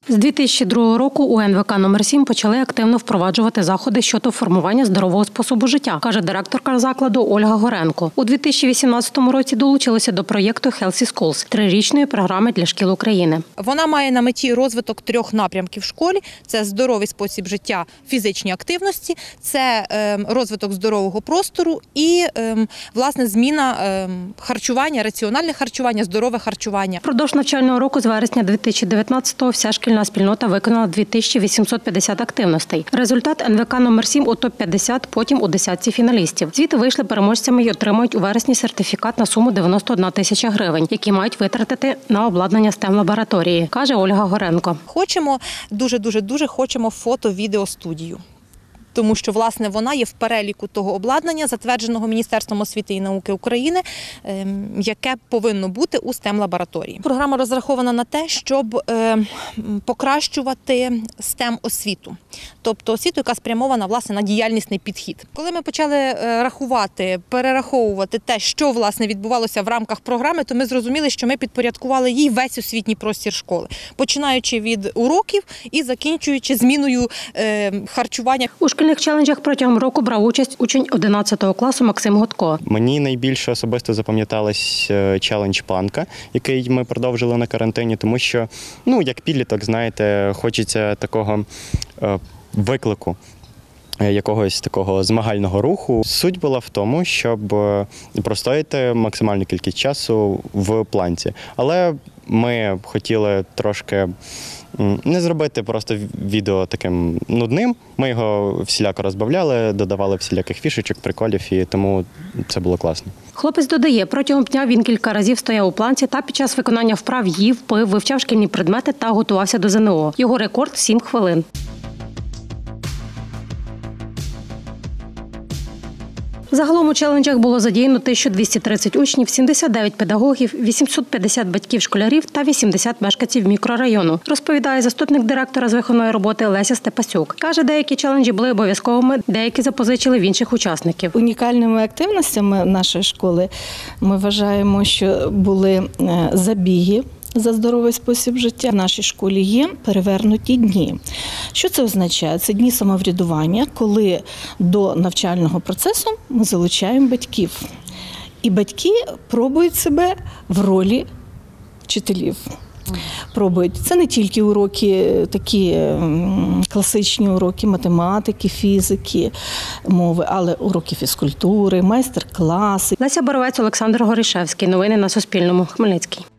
З 2002 року у НВК номер 7 почали активно впроваджувати заходи щодо формування здорового способу життя, каже директорка закладу Ольга Горенко. У 2018 році долучилися до проєкту Healthy Schools – трирічної програми для шкіл України. Вона має на меті розвиток 3 напрямків в школі. Це здоровий спосіб життя, фізичні активності, це розвиток здорового простору і, власне, зміна харчування, раціональне харчування, здорове харчування. Впродовж навчального року з вересня 2019-го вся шкільна спільнота виконала 2850 активностей. Результат НВК номер 7 у топ-50, потім у десятці фіналістів. Звідти вийшли переможцями і отримують у вересні сертифікат на суму 91 тисяча гривень, які мають витратити на обладнання STEM-лабораторії, каже Ольга Горенко. Хочемо, дуже хочемо фото-відеостудію. Тому що, власне, вона є в переліку того обладнання, затвердженого Міністерством освіти і науки України, яке повинно бути у STEM-лабораторії. Програма розрахована на те, щоб покращувати STEM-освіту, тобто освіту, яка спрямована, власне, на діяльнісний підхід. Коли ми почали рахувати, перераховувати те, що, власне, відбувалося в рамках програми, то ми зрозуміли, що ми підпорядкували їй весь освітній простір школи, починаючи від уроків і закінчуючи зміною харчування. У шкільних челенджах протягом року брав участь учень 11 класу Максим Гудко. Мені найбільше особисто запам'яталась челендж планка, який ми продовжили на карантині, тому що, як підліток, знаєте, хочеться такого виклику, якогось такого змагального руху. Суть була в тому, щоб простояти максимальну кількість часу в планці. Але ми хотіли трошки не зробити просто відео таким нудним. Ми його всіляко розбавляли, додавали всіляких фішечок, приколів, і тому це було класно. Хлопець додає, протягом дня він кілька разів стояв у планці та під час виконання вправ їв, пив, вивчав шкільні предмети та готувався до ЗНО. Його рекорд – 7 хвилин. Загалом у челенджах було задіяно 1230 учнів, 79 педагогів, 850 батьків школярів та 80 мешканців мікрорайону, розповідає заступник директора з виховної роботи Леся Степасюк. Каже, деякі челенджі були обов'язковими, деякі запозичили в інших учасників. Унікальними активностями нашої школи ми вважаємо, що були забіги за здоровий спосіб життя. В нашій школі є перевернуті дні. Що це означає? Це дні самоврядування, коли до навчального процесу ми залучаємо батьків. І батьки пробують себе в ролі вчителів. Пробують. Це не тільки уроки, такі класичні уроки математики, фізики, мови, але уроки фізкультури, майстер-класи. Леся Боровець, Олександр Горішевський. Новини на Суспільному. Хмельницький.